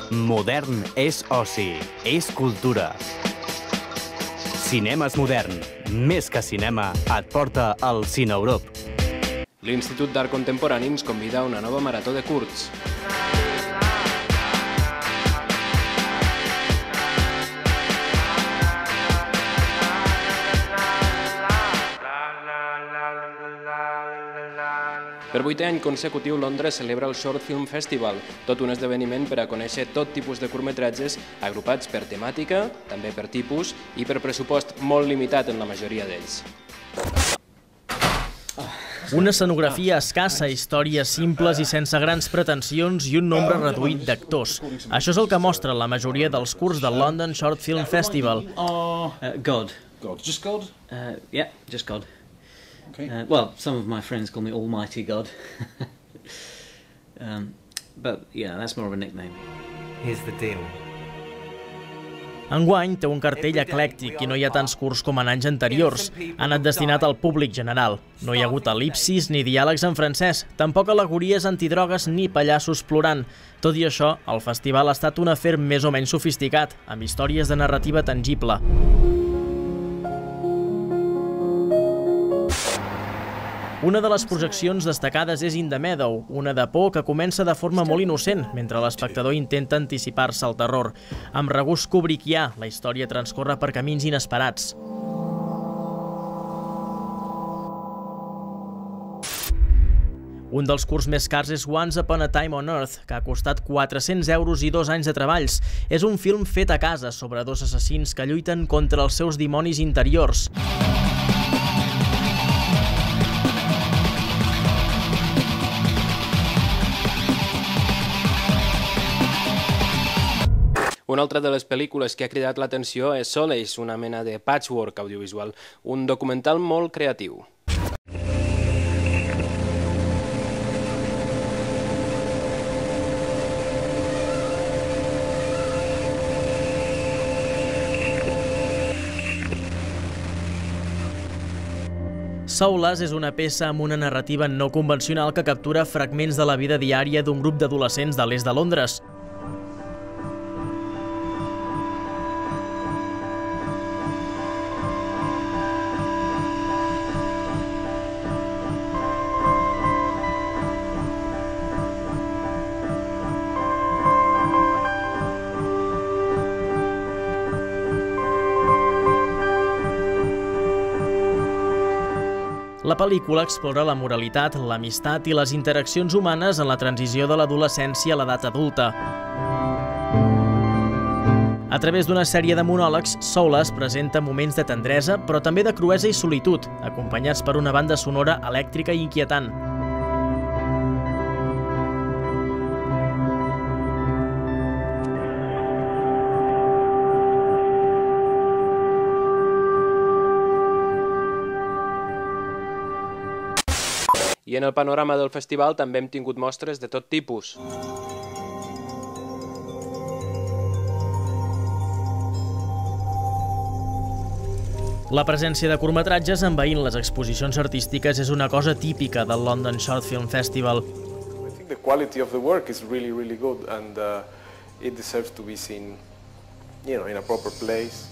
Modern és oci, és cultura. Cinemes Modern, més que cinema, et porta al Cine Europ. L'Institut d'Art Contemporani ens convida a una nova marató de curts. Per 8è any consecutiu, Londres celebra el Short Film Festival, tot un esdeveniment per a conèixer tot tipus de curtmetratges agrupats per temàtica, també per tipus i per pressupost molt limitat en la majoria d'ells. Una escenografia escassa, històries simples i sense grans pretensions i un nombre reduït d'actors. Això és el que mostra la majoria dels curts del London Short Film Festival. God. God. Just God? Yeah, just God. Okay. Well, some of my friends call me Almighty God. But yeah, that's more of a nickname. Here's the deal. Enguany té un cartell eclèctic i no hi ha tants curts com en anys anteriors. Ha anat destinat al públic general. No hi ha hagut el·lipsis ni diàlegs en francès, tampoc al·legories antidrogues ni pallassos plorant. Tot i això, el festival ha estat un afer més o menys sofisticat, amb històries de narrativa tangible. Una de les projeccions destacades és In the Meadow, una de por que comença de forma molt innocent, mentre l'espectador intenta anticipar-se al terror. Amb regust kubrickià, la història transcorre per camins inesperats. Un dels curts més cars és Once Upon a Time on Earth, que ha costat 400 € i 2 anys de treballs. És un film fet a casa sobre dos assassins que lluiten contra els seus dimonis interiors. Una altra de les pel·lícules que ha cridat l'atenció és Solace, una mena de patchwork audiovisual, un documental molt creatiu. Solace és una peça amb una narrativa no convencional que captura fragments de la vida diària d'un grup d'adolescents de l'est de Londres. La pel·lícula explora la moralitat, l'amistat i les interaccions humanes en la transició de l'adolescència a l'edat adulta. A través d'una sèrie de monòlegs, Solace presenta moments de tendresa, però també de cruesa i solitud, acompanyats per una banda sonora elèctrica i inquietant. I en el panorama del festival també hem tingut mostres de tot tipus. La presència de curtmetratges envaint les exposicions artístiques és una cosa típica del London Short Film Festival. I think the quality of the work is really good and it deserves to be seen, in a proper place.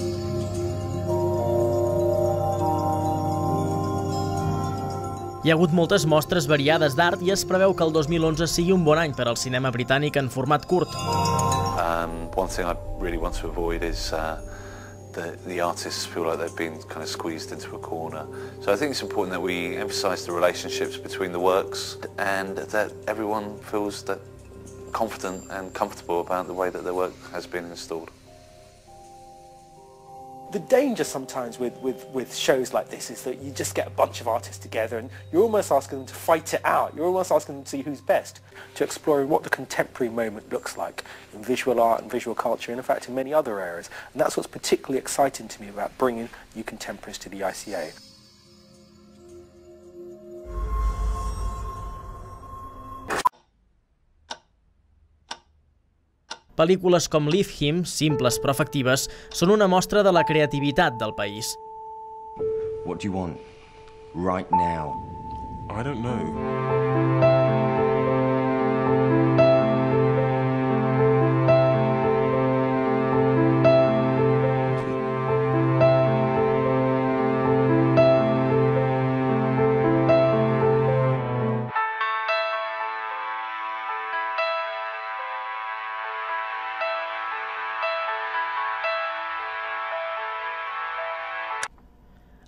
Hi ha hagut moltes mostres variades d'art i es preveu que el 2011 sigui un bon any per al cinema britànic en format curt. One thing I really want to avoid is the artists feel like they've been kind of squeezed into a corner. So I think it's important that we emphasise the relationships between the works and that everyone feels that confident and comfortable about the way that their work has been installed. The danger sometimes with shows like this is that you just get a bunch of artists together and you're almost asking them to fight it out. You're almost asking them to see who's best, to explore what the contemporary moment looks like in visual art and visual culture, and in fact in many other areas. And that's what's particularly exciting to me about bringing new contemporaries to the ICA. Pel·lícules com Leave Him, simples però efectives, són una mostra de la creativitat del país. What do you want? Right now? I don't know.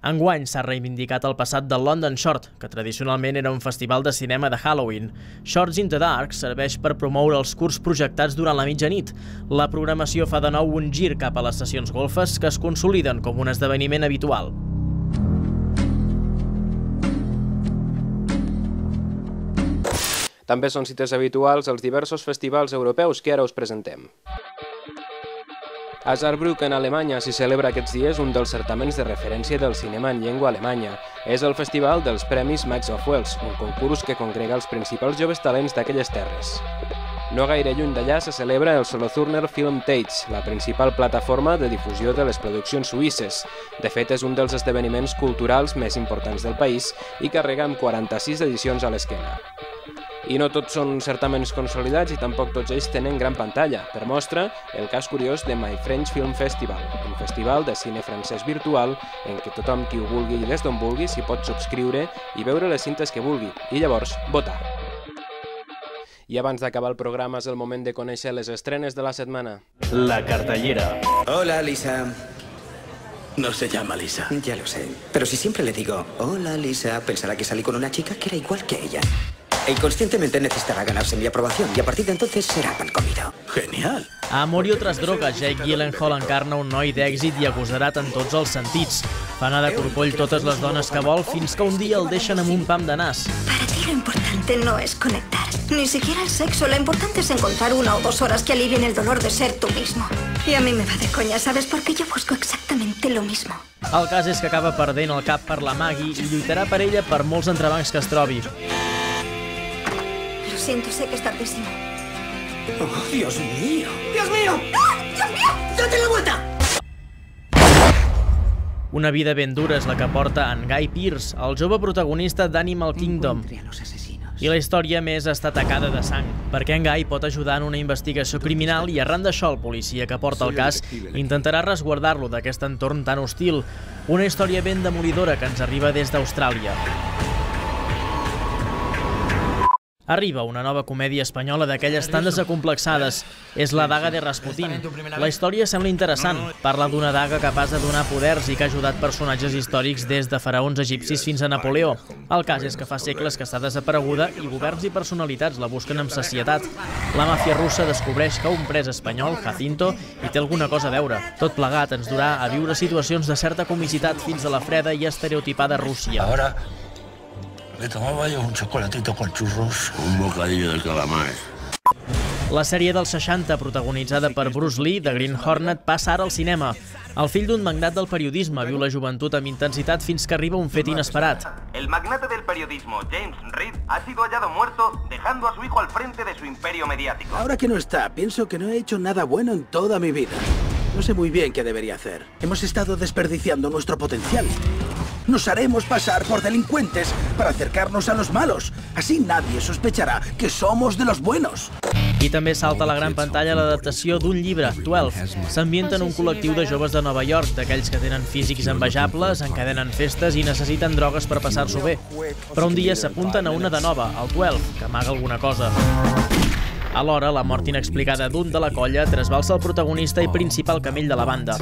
Enguany s'ha reivindicat el passat del London Short, que tradicionalment era un festival de cinema de Halloween. Shorts in the Dark serveix per promoure els curts projectats durant la mitjanit. La programació fa de nou un gir cap a les sessions golfes que es consoliden com un esdeveniment habitual. També són cites habituals als diversos festivals europeus que ara us presentem. A Saarbrücken, Alemanya, s'hi celebra aquests dies un dels certaments de referència del cinema en llengua alemanya. És el Festival dels Premis Max of Wels, un concurs que congrega els principals joves talents d'aquelles terres. No gaire lluny d'allà se celebra el Solothurner Film Tage, la principal plataforma de difusió de les produccions suïsses. De fet, és un dels esdeveniments culturals més importants del país i carrega amb 46 edicions a l'esquena. I no tots són certaments consolidats i tampoc tots ells tenen gran pantalla. Per mostra, el cas curiós de My French Film Festival, un festival de cine francès virtual en què tothom qui ho vulgui i des d'on vulgui s'hi pot subscriure i veure les cintes que vulgui, i llavors votar. I abans d'acabar el programa és el moment de conèixer les estrenes de la setmana. La cartellera. Hola, Lisa. No se llama Lisa. Ya lo sé, pero si siempre le digo hola, Lisa, pensará que salí con una chica que era igual que ella. E inconscientemente necesitará ganarse mi aprobación y a partir de entonces será pan comido. Genial. A Amor i altres drogues, Jake Gyllenhaal encarna un noi d'èxit i agosarat en tots els sentits. Fa anar de corcoll totes les dones que vol fins que un dia el deixen amb un pam de nas. Para ti lo importante no es conectar, ni siquiera el sexo. Lo importante es encontrar 1 o 2 horas que alivien el dolor de ser tú mismo. Y a mí me va de coña, ¿sabes? Porque yo busco exactamente lo mismo. El cas és que acaba perdent el cap per la Maggie i lluitarà per ella per molts entrebancs que es trobi. Lo siento, sé que es tardísimo. Oh, Dios mío. ¡Dios mío! ¡Ah! ¡Dios mío! ¡Date la vuelta! Una vida ben dura és la que porta en Guy Pearce, el jove protagonista d'Animal Kingdom. I la història més està tacada de sang, perquè en Guy pot ajudar en una investigació criminal i arran d'això el policia que porta el cas intentarà resguardar-lo d'aquest entorn tan hostil. Una història ben demolidora que ens arriba des d'Austràlia. Arriba una nova comèdia espanyola d'aquelles tan desacomplexades. És La daga de Rasputín. La història sembla interessant. Parla d'una daga capaç de donar poders i que ha ajudat personatges històrics des de faraons egipcis fins a Napoleó. El cas és que fa segles que està desapareguda i governs i personalitats la busquen amb sacietat. La màfia russa descobreix que un pres espanyol, Jacinto, hi té alguna cosa a veure. Tot plegat ens durà a viure situacions de certa comicitat fins a la freda i estereotipada Rússia. Ahora me tomaba yo un chocolatito con churros. Un bocadillo de calamar. La sèrie dels 60, protagonitzada per Bruce Lee, de Green Hornet, passa ara al cinema. El fill d'un magnat del periodisme viu la joventut amb intensitat fins que arriba un fet inesperat. El magnate del periodismo, James Reed, ha sido hallado muerto, dejando a su hijo al frente de su imperio mediático. Ahora que no está, pienso que no he hecho nada bueno en toda mi vida. No sé muy bien qué debería hacer. Hemos estado desperdiciando nuestro potencial. Nos haremos pasar por delincuentes para acercarnos a los malos. Así nadie sospecharà que somos de los buenos. I també salta a la gran pantalla l'adaptació d'un llibre, 12. S'ambienta en un col·lectiu de joves de Nova York, d'aquells que tenen físics envejables, encadenen festes i necessiten drogues per passar-s'ho bé. Però un dia s'apunten a una de nova, el 12, que amaga alguna cosa. Alhora, la mort inexplicada d'un de la colla trasbalsa el protagonista i principal camell de la banda.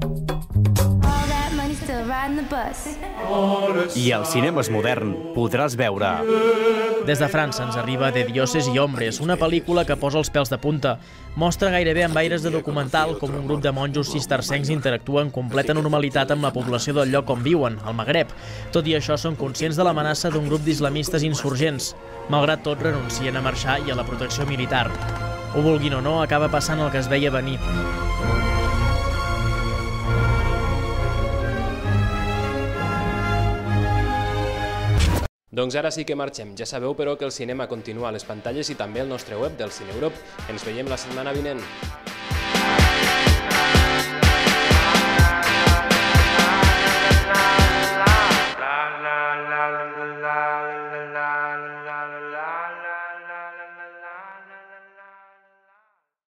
I al Cinemes Modern podràs veure... Des de França ens arriba De Dioses y Hombres, una pel·lícula que posa els pèls de punta. Mostra gairebé amb aires de documental com un grup de monjos cistercencs interactua en completa normalitat amb la població del lloc on viuen, al Magreb. Tot i això, són conscients de l'amenaça d'un grup d'islamistes insurgents. Malgrat tot, renuncien a marxar i a la protecció militar. Ho vulguin o no, acaba passant el que es veia venir. Doncs ara sí que marxem. Ja sabeu, però, que el cinema continua a les pantalles i també al nostre web del Cine Europe. Ens veiem la setmana vinent.